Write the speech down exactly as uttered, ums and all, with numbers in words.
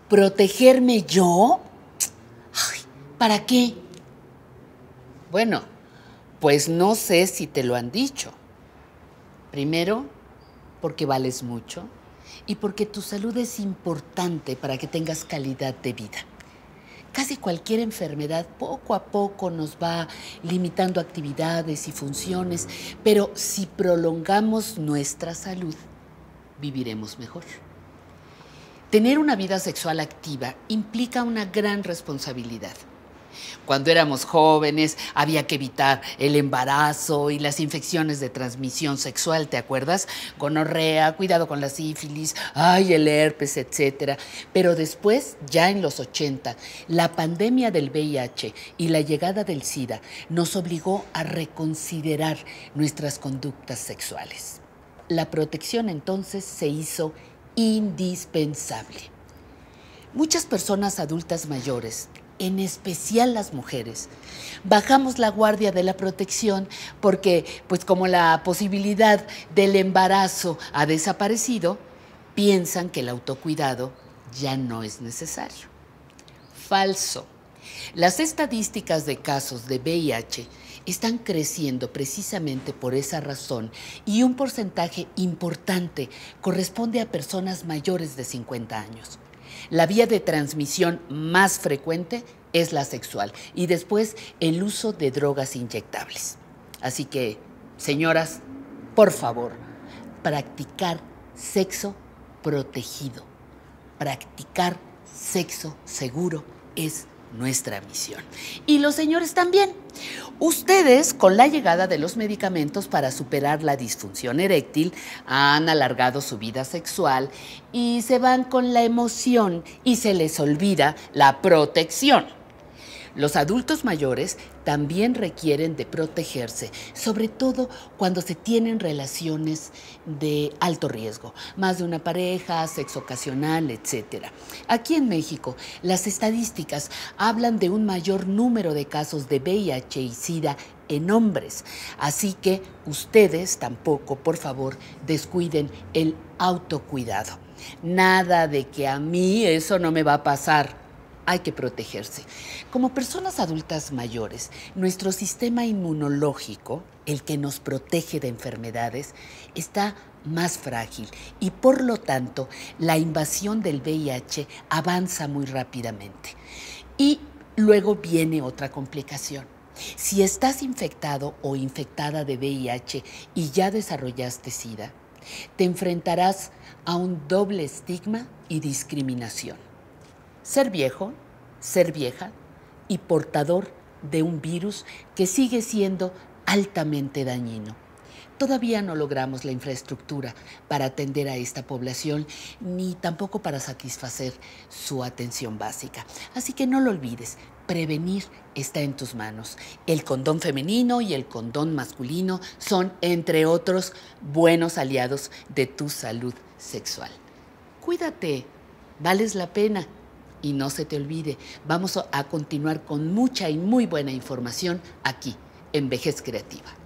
¿Protegerme yo? Ay, ¿para qué? Bueno, pues no sé si te lo han dicho. Primero, porque vales mucho y porque tu salud es importante para que tengas calidad de vida. Casi cualquier enfermedad poco a poco nos va limitando actividades y funciones, pero si prolongamos nuestra salud, viviremos mejor. Tener una vida sexual activa implica una gran responsabilidad. Cuando éramos jóvenes había que evitar el embarazo y las infecciones de transmisión sexual, ¿te acuerdas? Gonorrea, cuidado con la sífilis, ay, el herpes, etcétera. Pero después, ya en los ochenta, la pandemia del V I H y la llegada del SIDA nos obligó a reconsiderar nuestras conductas sexuales. La protección entonces se hizo indispensable. Muchas personas adultas mayores, en especial las mujeres, bajamos la guardia de la protección porque, pues como la posibilidad del embarazo ha desaparecido, piensan que el autocuidado ya no es necesario. Falso. Las estadísticas de casos de V I H están creciendo precisamente por esa razón y un porcentaje importante corresponde a personas mayores de cincuenta años. La vía de transmisión más frecuente es la sexual y después el uso de drogas inyectables. Así que, señoras, por favor, practicar sexo protegido, practicar sexo seguro es nuestra misión. Y los señores también. Ustedes, con la llegada de los medicamentos para superar la disfunción eréctil, han alargado su vida sexual y se van con la emoción y se les olvida la protección. Los adultos mayores también requieren de protegerse, sobre todo cuando se tienen relaciones de alto riesgo, más de una pareja, sexo ocasional, etcétera. Aquí en México, las estadísticas hablan de un mayor número de casos de V I H y SIDA en hombres, así que ustedes tampoco, por favor, descuiden el autocuidado. Nada de que a mí eso no me va a pasar. Hay que protegerse. Como personas adultas mayores, nuestro sistema inmunológico, el que nos protege de enfermedades, está más frágil y por lo tanto la invasión del V I H avanza muy rápidamente. Y luego viene otra complicación. Si estás infectado o infectada de V I H y ya desarrollaste SIDA, te enfrentarás a un doble estigma y discriminación. Ser viejo, ser vieja y portador de un virus que sigue siendo altamente dañino. Todavía no logramos la infraestructura para atender a esta población, ni tampoco para satisfacer su atención básica. Así que no lo olvides, prevenir está en tus manos. El condón femenino y el condón masculino son, entre otros, buenos aliados de tu salud sexual. Cuídate, vales la pena. Y no se te olvide, vamos a continuar con mucha y muy buena información aquí en Vejez Creativa.